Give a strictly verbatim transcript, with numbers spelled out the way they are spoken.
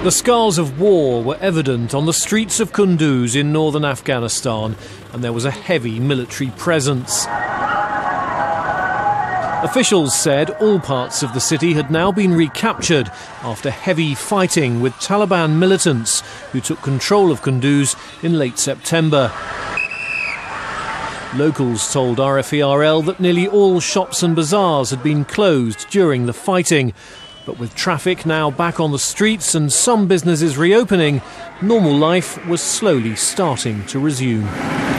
The scars of war were evident on the streets of Kunduz in northern Afghanistan, and there was a heavy military presence. Officials said all parts of the city had now been recaptured after heavy fighting with Taliban militants who took control of Kunduz in late September. Locals told R F E R L that nearly all shops and bazaars had been closed during the fighting. But with traffic now back on the streets and some businesses reopening, normal life was slowly starting to resume.